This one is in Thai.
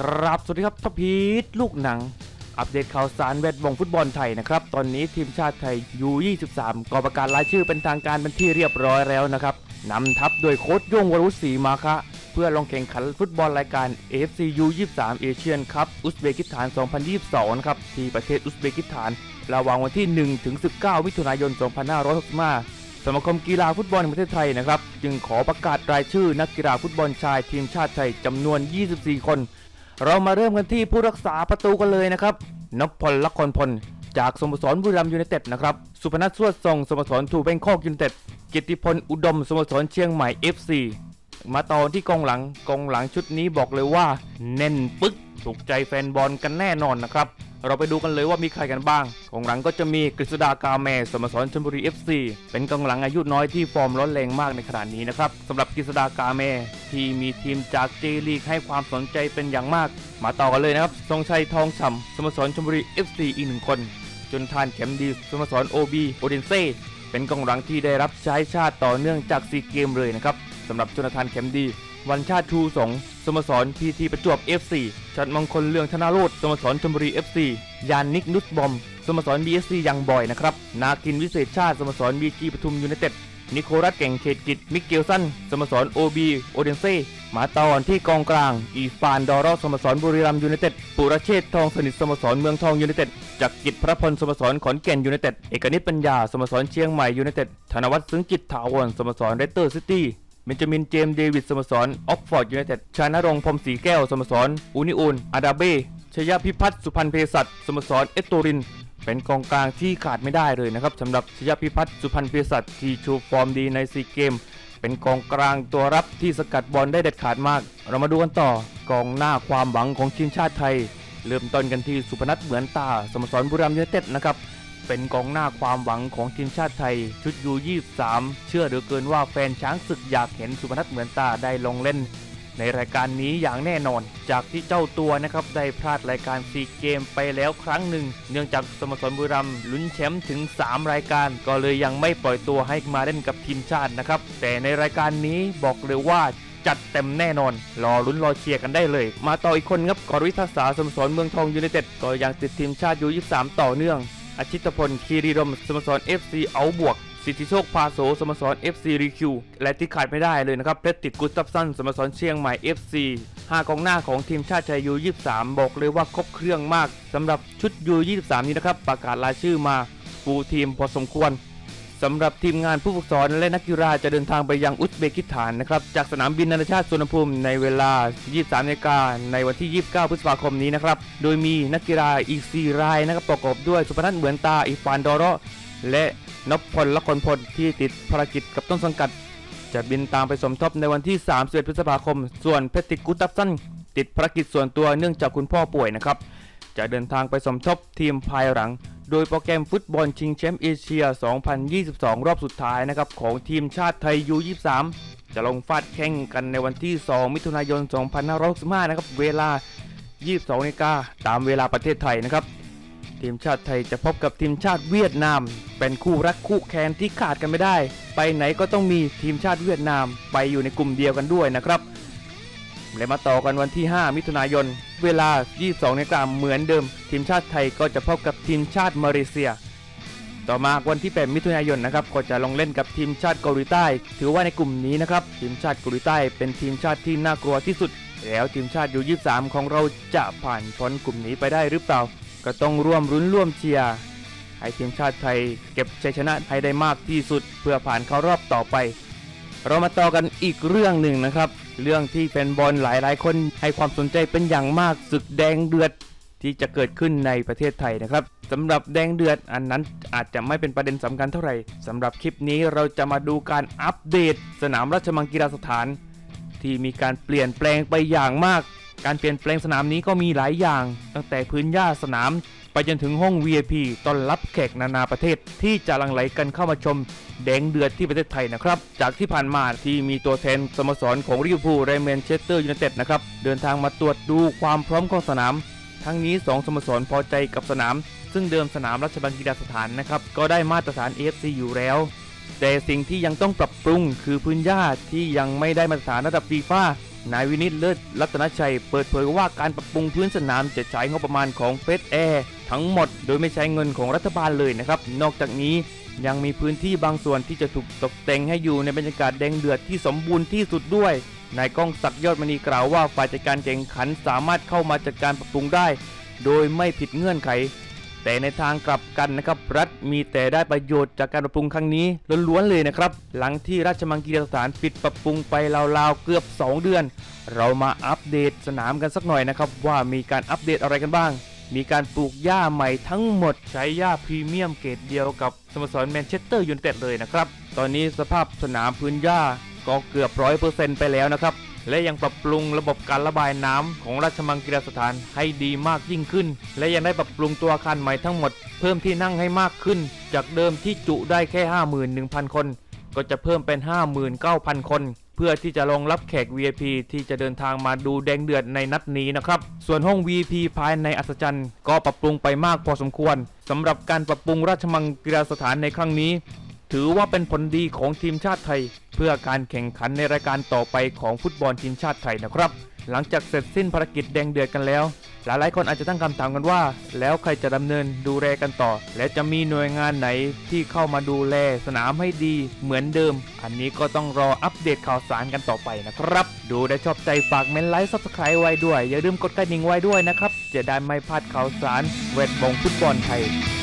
ครับสวัสดีครับทพีทลูกหนังอัปเดตข่าวสารแวดวงฟุตบอลไทยนะครับตอนนี้ทีมชาติไทย U23 ก็ประกาศรายชื่อเป็นทางการเป็นที่เรียบร้อยแล้วนะครับนำทัพโดยโค้ชย่งวรุษศรีมาคะเพื่อลงแข่งขันฟุตบอลรายการ AFC U23 เอเชียนคัพอุซเบกิสถาน 2022 นะครับที่ประเทศอุซเบกิสถานระหว่างวันที่ 1-19 มิถุนายน 2565 สมาคมกีฬาฟุตบอลแห่งประเทศไทยนะครับจึงขอประกาศรายชื่อนักกีฬาฟุตบอลชายทีมชาติไทยจำนวน 24 คนเรามาเริ่มกันที่ผู้รักษาประตูกันเลยนะครับนพพล ละครพลจากสโมสรบุรีรัมย์ยูไนเต็ดนะครับสุพนัท สวดทรงสโมสรทูแบงคอกยูไนเต็ดกิตติพล อุดมสโมสรเชียงใหม่ FC มาต่อที่กองหลังชุดนี้บอกเลยว่าแน่นปึ๊กถูกใจแฟนบอลกันแน่นอนนะครับเราไปดูกันเลยว่ามีใครกันบ้างกองหลังก็จะมีกฤษดากาแมสโมสรชลบุรี FC เป็นกองหลังอายุน้อยที่ฟอร์มร้อนแรงมากในขณะนี้นะครับสำหรับกฤษดากาแมที่มีทีมจากเจลีกให้ความสนใจเป็นอย่างมากมาต่อกันเลยนะครับทรงชัยทองฉ่ำสโมสรชลบุรี FC อีก1คนจนทานเข็มดีสโมสร OB โอเดนเซ่เป็นกองหลังที่ได้รับใช้ชาติต่อเนื่องจากซีเกมเลยนะครับสำหรับจนทานเข็มดีวันชาติชูสงสโมสรพีทีประจวบ FC ชัดมงคลเลืองธนาโรจน์สโมสรชลบุรี FC ยานนิกนุชบอมสโมสร BSC ยังบอยนะครับนากินวิเศษชาติสโมสร BG ปทุมยูไนเต็ดนิโคลัสเก่งเขตกิจมิเกลสันสโมสร OB โอเดนเซ่มาต่อที่กองกลางอีฟานดอรอสโมสรบุรีรัมย์ยูไนเต็ดปุรเชษฐ์ทองสนิทสโมสรเมืองทองยูไนเต็ดจักรกิจพระพลสโมสรขอนแก่นยูไนเต็ดเอกนิตปัญญาสโมสรเชียงใหม่ยูไนเต็ดธนวัฒน์ซึ้งจิตถาวรสโมสรเรสเตอร์ซิตี้เบนจามินเจมส์เดวิดสโมสรออกฟอร์ดยูไนเต็ดชานรงค์พรหมศรีแก้วสโมสรอูนิอูนอาดาเบ้ชยพิพัฒน์สุพรรณเภสัชสโมสรเอสโตรินเป็นกองกลางที่ขาดไม่ได้เลยนะครับสำหรับชยพิพัฒน์สุพรรณเภสัชที่โชว์ฟอร์มดีในซีเกมเป็นกองกลางตัวรับที่สกัดบอลได้เด็ดขาดมากเรามาดูกันต่อกองหน้าความหวังของทีมชาติไทยเริ่มต้นกันที่สุพนัทเหมือนตาสโมสรบุรีรัมย์ยูไนเต็ดนะครับเป็นกองหน้าความหวังของทีมชาติไทยชุดU23เชื่อเหลือเกินว่าแฟนช้างศึกอยากเห็นสุพนัทเหมือนตาได้ลงเล่นในรายการนี้อย่างแน่นอนจากที่เจ้าตัวนะครับได้พลาดรายการซีเกมไปแล้วครั้งหนึ่งเนื่องจากสโมสรบุรีรัมย์ลุ้นแชมป์ถึง3รายการก็เลยยังไม่ปล่อยตัวให้มาเล่นกับทีมชาตินะครับแต่ในรายการนี้บอกเลยว่าจัดเต็มแน่นอนรอลุ้นรอเชียร์กันได้เลยมาต่ออีกคนครับกรวิทักษาสโมสรเมืองทองยูไนเต็ดก็ยังติดทีมชาติU23ต่อเนื่องอาชิตพลคีรีรมสโมสร FC เอาบวกสิทธิโชคพาโสสโมสร FC รีคิวและที่ขาดไม่ได้เลยนะครับเพชรติดกุสตับซันสโมสรเชียงใหม่ FC 5กองหน้าของทีมชาติไทยU23บอกเลยว่าครบเครื่องมากสำหรับชุดU23นี้นะครับประกาศรายชื่อมาฟูลทีมพอสมควรสำหรับทีมงานผู้ฝึกสอนและนักกีฬาจะเดินทางไปยังอุซเบกิสถานนะครับจากสนามบินนานาชาติสุวรรณภูมิในเวลา 23 นาฬิกาในวันที่ 29 พฤษภาคมนี้นะครับโดยมีนักกีฬาอีก 4 รายนะครับประกอบด้วยสุพนัทเหมือนตาอีฟานดอรอและนพพล ละครพลที่ติดภารกิจกับต้นสังกัดจะบินตามไปสมทบในวันที่ 31 พฤษภาคมส่วนเพชรติกุตับซันติดภารกิจส่วนตัวเนื่องจากคุณพ่อป่วยนะครับจะเดินทางไปสมทบทีมภายหลังโดยโปรแกรมฟุตบอลชิงแชมป์เอเชีย 2022 รอบสุดท้ายนะครับของทีมชาติไทย U23 จะลงฟาดแข่งกันในวันที่ 2 มิถุนายน 2565 นะครับเวลา 22 นาฬิกาตามเวลาประเทศไทยนะครับทีมชาติไทยจะพบกับทีมชาติเวียดนามเป็นคู่รักคู่แค้นที่ขาดกันไม่ได้ไปไหนก็ต้องมีทีมชาติเวียดนามไปอยู่ในกลุ่มเดียวกันด้วยนะครับและมาต่อกันวันที่ 5 มิถุนายนเวลา 22 นาฬิกาเหมือนเดิมทีมชาติไทยก็จะพบกับทีมชาติมาเลเซียต่อมาวันที่ 8 มิถุนายนนะครับก็จะลงเล่นกับทีมชาติเกาหลีใต้ถือว่าในกลุ่มนี้นะครับทีมชาติเกาหลีใต้เป็นทีมชาติที่น่ากลัวที่สุดแล้วทีมชาติU23ของเราจะผ่านพ้นกลุ่มนี้ไปได้หรือเปล่าก็ต้องร่วมรุ้นร่วมเชียร์ให้ทีมชาติไทยเก็บชัยชนะให้ได้มากที่สุดเพื่อผ่านเข้ารอบต่อไปเรามาต่อกันอีกเรื่องหนึ่งนะครับเรื่องที่แฟนบอลหลายๆคนให้ความสนใจเป็นอย่างมากศึกแดงเดือดที่จะเกิดขึ้นในประเทศไทยนะครับสำหรับแดงเดือดอันนั้นอาจจะไม่เป็นประเด็นสำคัญเท่าไหร่สำหรับคลิปนี้เราจะมาดูการอัปเดตสนามราชมังกีฬาสถานที่มีการเปลี่ยนแปลงไปอย่างมากการเปลี่ยนแปลงสนามนี้ก็มีหลายอย่างตั้งแต่พื้นหญ้าสนามไปจนถึงห้อง VIP ต้อนรับแขกนานาประเทศที่จะหลั่งไหลกันเข้ามาชมแดงเดือดที่ประเทศไทยนะครับจากที่ผ่านมาที่มีตัวแทนสโมสรของลิเวอร์พูลและแมนเชสเตอร์ยูไนเต็ดนะครับเดินทางมาตรวจดูความพร้อมของสนามทั้งนี้2สโมสรพอใจกับสนามซึ่งเดิมสนามราชมังกีฬาสถานนะครับก็ได้มาตรฐาน AFC อยู่แล้ว แต่สิ่งที่ยังต้องปรับปรุงคือพื้นหญ้าที่ยังไม่ได้มาตรฐานระดับฟีฟ่านายวินิตเลิศรัตนชัยเปิดเผยว่าการปรับปรุงพื้นสนามจะใช้งบประมาณของเฟสแอร์ทั้งหมดโดยไม่ใช้เงินของรัฐบาลเลยนะครับนอกจากนี้ยังมีพื้นที่บางส่วนที่จะถูกตกแต่งให้อยู่ในบรรยากาศแดงเดือดที่สมบูรณ์ที่สุดด้วยนายก้องศักดิ์ยอดมณีกล่าวว่าฝ่ายจัดการแข่งขันสามารถเข้ามาจัดการปรับปรุงได้โดยไม่ผิดเงื่อนไขแต่ในทางกลับกันนะครับรัฐมีแต่ได้ประโยชน์จากการปรับปรุงครั้งนี้ล้วนๆเลยนะครับหลังที่ราชมังคลาสถานปิดปรับปรุงไปราวๆเกือบ2 เดือนเรามาอัปเดตสนามกันสักหน่อยนะครับว่ามีการอัปเดตอะไรกันบ้างมีการปลูกหญ้าใหม่ทั้งหมดใช้หญ้าพรีเมียมเกรดเดียวกับสโมสรแมนเชสเตอร์ยูไนเต็ดเลยนะครับตอนนี้สภาพสนามพื้นหญ้าก็เกือบ 100% ไปแล้วนะครับและยังปรับปรุงระบบการระบายน้ำของราชมังคลาสถานให้ดีมากยิ่งขึ้นและยังได้ปรับปรุงตัวอาคารใหม่ทั้งหมดเพิ่มที่นั่งให้มากขึ้นจากเดิมที่จุได้แค่ 51,000 คนก็จะเพิ่มเป็น 59,000 คนเพื่อที่จะรองรับแขก VIP ที่จะเดินทางมาดูแดงเดือดในนัดนี้นะครับส่วนห้อง VIP ภายในอัศจรรย์ก็ปรับปรุงไปมากพอสมควรสำหรับการปรับปรุงราชมังคลาสถานในครั้งนี้ถือว่าเป็นผลดีของทีมชาติไทยเพื่อการแข่งขันในรายการต่อไปของฟุตบอลทีมชาติไทยนะครับหลังจากเสร็จสิ้นภารกิจแดงเดือดกันแล้วหลายๆคนอาจจะตั้งคำถามกันว่าแล้วใครจะดำเนินดูแลกันต่อและจะมีหน่วยงานไหนที่เข้ามาดูแลสนามให้ดีเหมือนเดิมอันนี้ก็ต้องรออัปเดตข่าวสารกันต่อไปนะครับดูได้ชอบใจฝากเมนไลค์ Subscribe ไว้ด้วยอย่าลืมกดกระดิ่งไว้ด้วยนะครับจะได้ไม่พลาดข่าวสารแวดวงฟุตบอลไทย